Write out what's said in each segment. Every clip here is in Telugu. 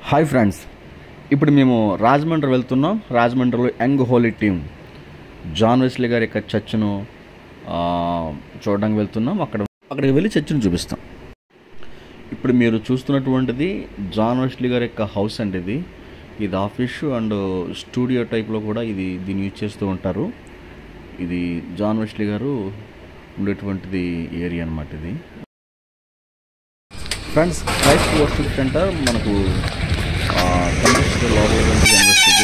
హాయ్ ఫ్రెండ్స్, ఇప్పుడు మేము రాజమండ్రి వెళ్తున్నాం. రాజమండ్రిలో young holy team John Wesley గారి యొక్క చర్చ్ను చూడడానికి వెళ్తున్నాం. అక్కడికి వెళ్ళి చర్చ్ను చూపిస్తాం. ఇప్పుడు మీరు చూస్తున్నటువంటిది జాన్ వెస్లీ గారి యొక్క హౌస్ అండి. ఇది ఆఫీస్ అండ్ స్టూడియో టైప్లో కూడా దీన్ని యూజ్ చేస్తూ ఉంటారు. ఇది జాన్ వెస్లీ గారు ఉండేటువంటిది ఏరియా అన్నమాట. ఇది ఫ్రెండ్స్, క్రైస్ట్ వర్షిప్ సెంటర్ మనకు కనిపిస్తుంది.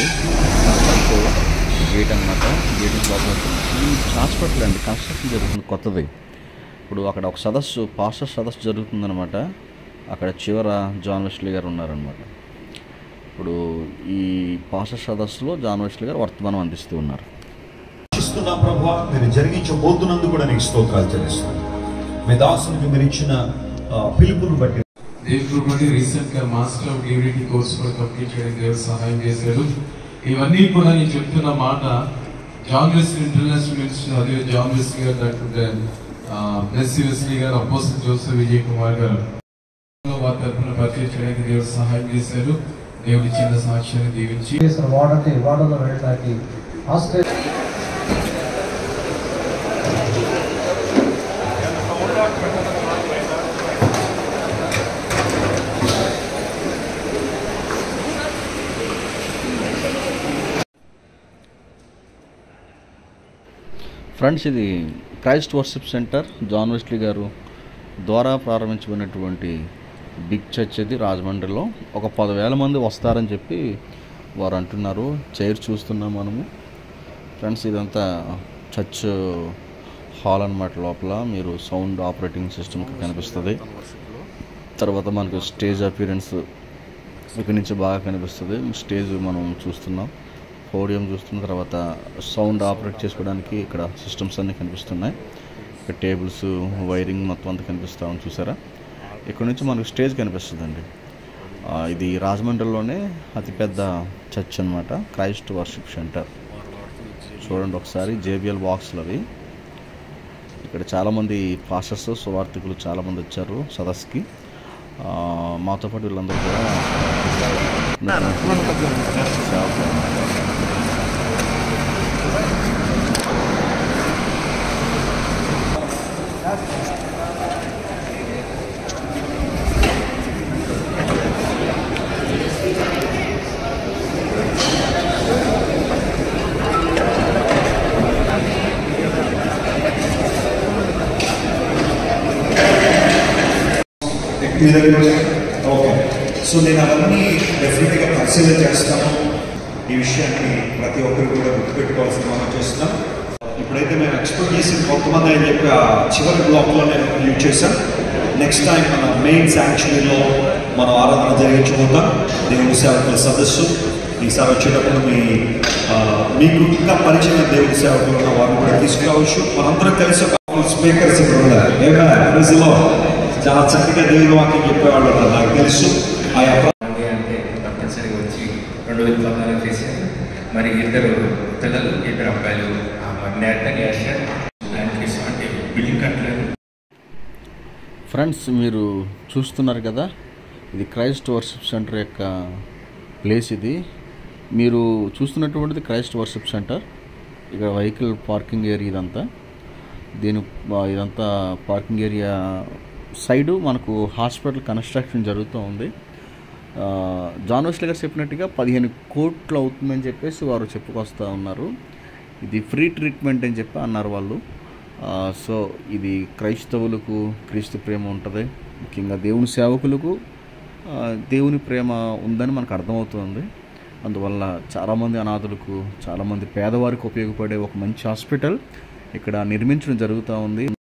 గేట్ అనమాట. గేట్ ఈ హాస్పిటల్ అండి, కన్స్ట్రక్షన్ జరుగుతుంది కొత్తది. ఇప్పుడు అక్కడ ఒక సదస్సు, పాస్టర్ సదస్సు జరుగుతుందనమాట. అక్కడ చివర జాన్ వెస్లీ గారు ఉన్నారనమాట. ఇప్పుడు ఈ పాస్టర్ సదస్సులో జాన్ వెస్లీ గారు వర్తమానం అందిస్తూ ఉన్నారు. ప్రభువా, మీరు జరిగించబోతున్నందుకు కూడా నీకు స్తోత్రాలు చెల్లిస్తున్నాను. మీ దాసునికి మీరు ఇచ్చిన పిలుపును బట్టి దేవుడు రీసెంట్ గా మాస్టర్ ఆఫ్ డివినిటీ కోర్స్ కూడా కంప్లీట్ చేయడానికి దేవుడు సహాయం చేశారు. ఇవన్నీ కూడా నేను చెప్తున్న మాట జాన్ వెస్లీ ఇంటర్నేషనల్ మినిస్టర్, అదే జాన్ వెస్లీ గారు, డాక్టర్ బ్లెస్సి వెస్లీ గారు, అపోజిట్ జోసెఫ్ విజయ్ కుమార్ గారు వారి తరఫున పరిచయం చేయడానికి దేవుడు సహాయం చేశారు. దేవుడి చిన్న సాక్ష్యాన్ని దీవించి వాడలో వెళ్ళడానికి ఫ్రెండ్స్, ఇది Christ worship centre John Wesley గారు ద్వారా ప్రారంభించబడినటువంటి బిగ్ చర్చ్. ఇది రాజమండ్రిలో ఒక 10,000 మంది వస్తారని చెప్పి వారు అంటున్నారు. చైర్ చూస్తున్నాం మనము. ఫ్రెండ్స్, ఇదంతా చర్చ్ హాల్ అన్నమాట. లోపల మీరు సౌండ్ ఆపరేటింగ్ సిస్టమ్ కనిపిస్తుంది. తర్వాత మనకు స్టేజ్ అపీరెన్స్ ఇక్కడి నుంచి బాగా కనిపిస్తుంది. స్టేజ్ మనం చూస్తున్నాం, పోడియం చూస్తున్న తర్వాత సౌండ్ ఆపరేట్ చేసుకోవడానికి ఇక్కడ సిస్టమ్స్ అన్నీ కనిపిస్తున్నాయి. ఇక్కడ టేబుల్స్, వైరింగ్ మొత్తం అంతా కనిపిస్తామని చూసారా. ఇక్కడ నుంచి మనకు స్టేజ్ కనిపిస్తుందండి. ఇది రాజమండ్రిలోనే అతిపెద్ద చర్చ్ అనమాట, క్రైస్ట్ వర్షిప్ సెంటర్. చూడండి ఒకసారి, JBL బాక్స్లు అవి. ఇక్కడ చాలామంది పాస్టర్స్, సువార్థికులు చాలామంది వచ్చారు సదస్సుకి. మాతో పాటు వీళ్ళందరూ కూడా ఓకే. సో నేను అవన్నీ డెఫినెట్గా పరిశీలన చేస్తాను. ఈ విషయాన్ని ప్రతి ఒక్కరు కూడా గుర్తుపెట్టుకోవాల్సిన మనం చేస్తున్నాం. ఇప్పుడైతే మేము ఎక్స్పెక్ట్ చేసిన కొంతమంది అని చెప్పి చివరి బ్లాక్లోనే యూజ్ చేశాం. నెక్స్ట్ టైం మన మెయిన్ శాంక్చురీలో మనం ఆరాధన జరిగించబోతాం. దేవుని సేవకుల సదస్సు. ఈసారి వచ్చేటప్పుడు మీకు ఇంకా పరిచయం దేవుని సేవకులు ఉన్న వారిని కూడా తీసుకురావచ్చు. మనందరం కలిసి ఒక స్పీకర్స్ ఇక్కడ ఉన్నారు. ఏమైనా చాలా చక్కగా దేవుని వాక్యం చెప్పేవాళ్ళు ఉన్నారు, నాకు తెలుసు. అంటే తప్పనిసరిగా వచ్చి 2014 చేశారు. మరి 2 పిల్లలు, 2 అబ్బాయిలు, అంటే బిల్డింగ్ కట్టలేదు. ఫ్రెండ్స్, మీరు చూస్తున్నారు కదా, ఇది క్రైస్ట్ వర్షిప్ సెంటర్ యొక్క ప్లేస్. ఇది మీరు చూస్తున్నటువంటిది క్రైస్ట్ వర్షిప్ సెంటర్. ఇక్కడ వెహికల్ పార్కింగ్ ఏరియా ఇదంతా పార్కింగ్ ఏరియా సైడు మనకు హాస్పిటల్ కన్స్ట్రక్షన్ జరుగుతూ ఉంది. జాన్ వెస్లీ గారు చెప్పినట్టుగా 15 కోట్లు అవుతుందని చెప్పేసి వారు చెప్పుకొస్తూ ఉన్నారు. ఇది ఫ్రీ ట్రీట్మెంట్ అని చెప్పి అన్నారు వాళ్ళు. సో ఇది క్రైస్తవులకు క్రీస్తు ప్రేమ ఉంటుంది, ముఖ్యంగా దేవుని సేవకులకు దేవుని ప్రేమ ఉందని మనకు అర్థమవుతుంది. అందువల్ల చాలామంది అనాథులకు, చాలామంది పేదవారికి ఉపయోగపడే ఒక మంచి హాస్పిటల్ ఇక్కడ నిర్మించడం జరుగుతూ ఉంది.